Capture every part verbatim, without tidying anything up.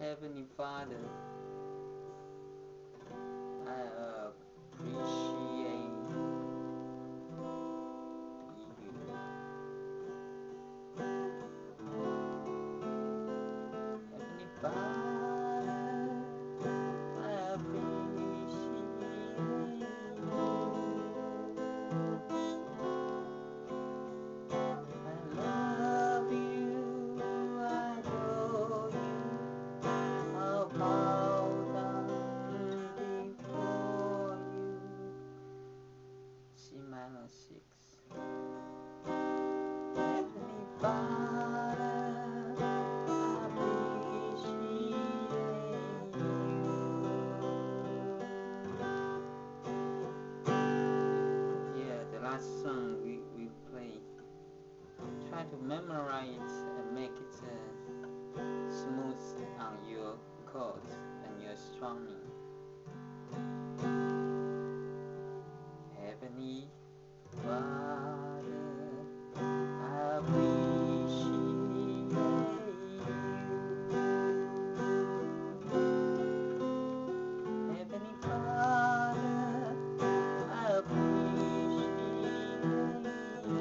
Heavenly Father, I appreciate you. Heavenly Father, I appreciate you. I love you, I adore you, I'll bow down before you. C minor six. Heavenly Father, I appreciate you. Yeah, the last song we, we played. Try to memorize it and make it uh, smooth on your chords and your strumming. Heavenly Father, I appreciate you. Heavenly Father, I appreciate you.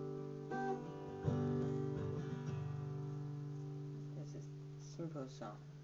Simple song.